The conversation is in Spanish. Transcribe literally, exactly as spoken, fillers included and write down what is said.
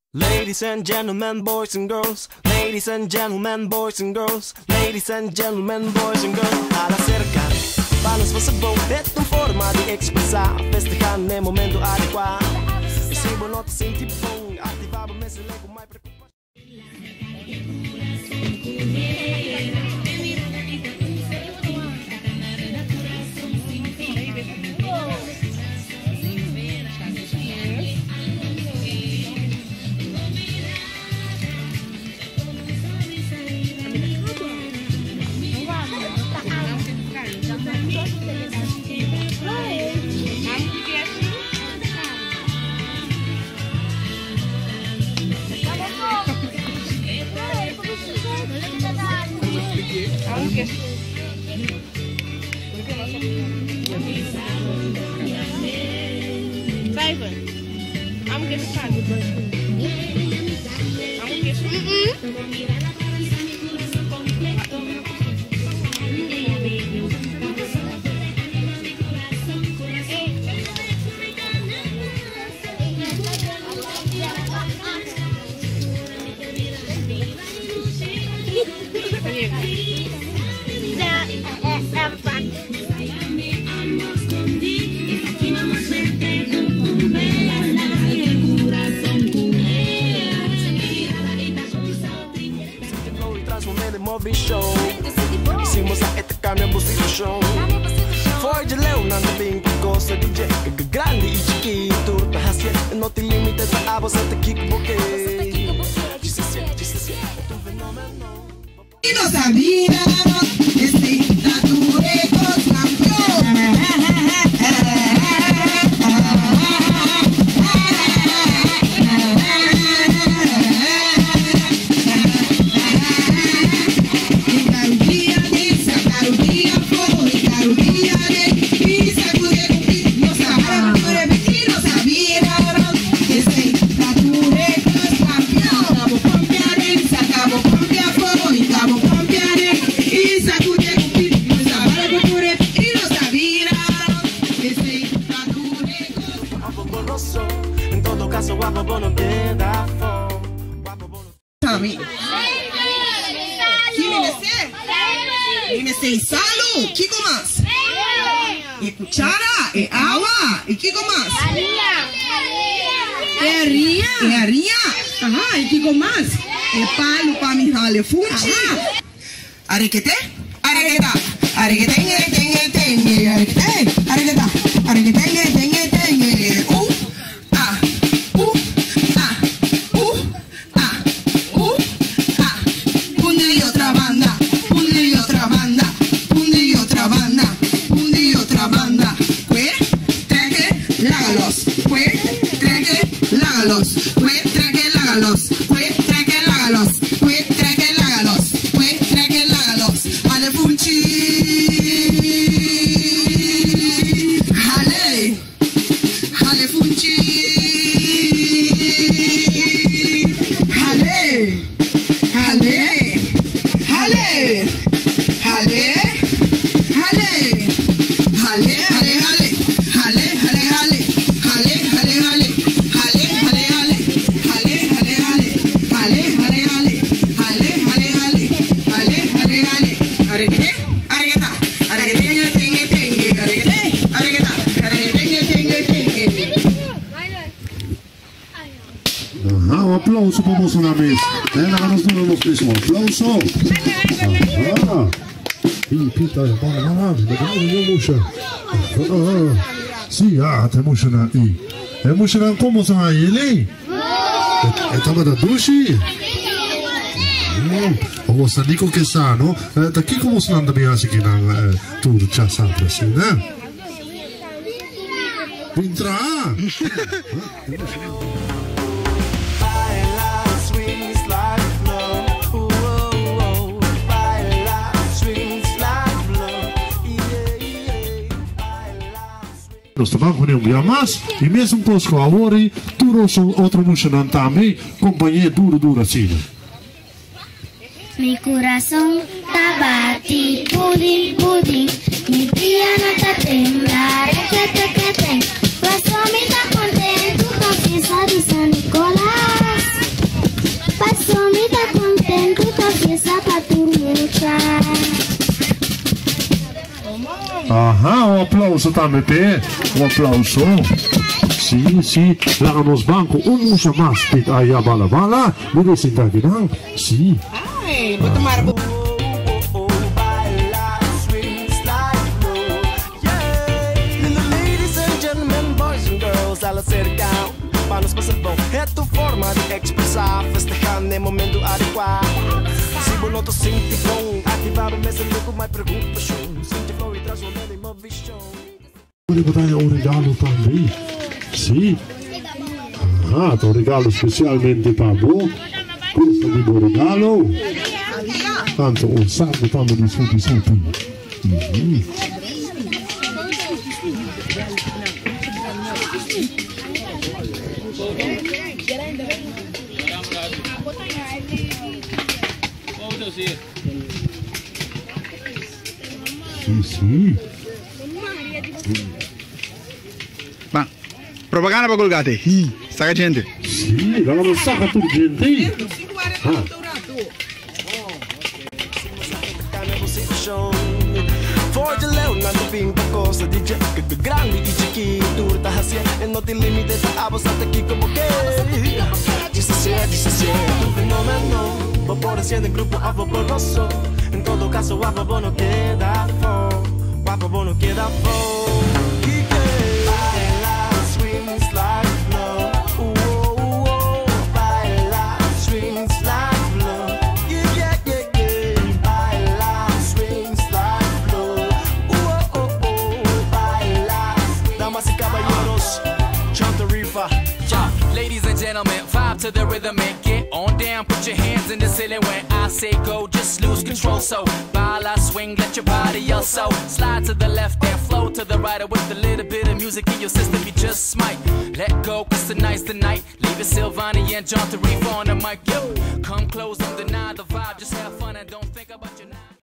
Ladies and gentlemen, boys and girls. Ladies and gentlemen, boys and girls. Ladies and gentlemen, boys and girls. Al acercar, panos pasabog, detong forma de expresar. Festejar en el momento adecuado. Recibo notas sin tipón. Activaba me se lego, mai preocupación. Simon, I'm gonna find the brush. I'm gonna get you. Movie show. Hicimos a este cambio en posición. Foi de leu na bem que gosta D J que grande e chiquito. Tá haciendo no te limites a você te kickboxei. Y no sabía este tatureco campeón. En todo caso, guapo bono queda fo. Tommy. ¿Quién me sé? ¿Quién me sé? Salud. ¿Qué más? Y cuchara, y agua, y qué más? E Aria. Y haría. Ajá, y qué más? El palo para mi jale fuchi. Arequete, arequeta, arequete, tengue, tengue, arequete, arequeta, arequete, tengue, tengue. Uh. Lágalos, pues traque lágalos, pues traque lágalos, pues traque lágalos, pues traque lágalos, ale funchi, jale, jale funchi, jale, jale, jale, jale, jale, jale, jale, jale, jale, jale, jale. Ajá, un aplauso para Mozonamis. Ven, háganos todos los mismos. Aplauso. Ajá. Y pita, para nada, me quedo mucho. Sí, ah, te emociona y. Emociona como son ahí, ¿eh? Estaba da dushi. O sa niko ke sa no, ta kiko mo sa nanda biasi ki nang tur cha sa presina. Pintra. Nós trabalhamos com um dia mais e mesmo com os coaori, tudo são outro muxanan também, companhia duro duro assim. Mi corazón está bati, pudín, pudín. Mi piano está temblar, que te que te. Pues mi está contento con fiesta de San Nicolás. para turmutar. Ajá, um aplauso também, Pé. Um aplauso. Sim, sim. Lá nos bancos, um usa mais. Pit aí a bala bala. Não se dá que não. Sim. Ai, vou tomar bo... Al acercar para nos pasar bom é tua forma de expressar, festejar no momento adequado. Se você não te sente bom, ativar o mesmo logo mais perguntas. Sente flow e traz uma emoção. Vou botar um regalo também. Sim. Ah, um regalo especialmente para você. Questo è un regalo. Tanto un sacco tanto di soldi soldi. Mm-hmm. Sì, sì. Ma propaganda per colgate. Hi, sta gente. Sì, la non sa che tu gente. Ah. Forte Leonardo Pinto Costa D J que grande e chiquito tá hacia e não tem limite tá a você aqui como que diz assim diz assim tu fenômeno por ser de grupo a favoroso em todo caso a favor não queda fo a favor não queda fo que que baila swings like flow oh oh oh baila swings like flow yeah yeah yeah yeah baila swings like flow oh oh oh baila damas y caballeros chanta rifa. Ladies and gentlemen, vibe to the rhythm and get on down. Put your hands in the ceiling when I say go. Just lose control. So baila, swing, let your body also slide to the left and flow to the right. With a little bit of music in your system, you just might let go. Cause tonight's the night. Leave it Silvani and John Tarifa on the mic. Yo, come close, don't deny the vibe. Just have fun and don't think about your night.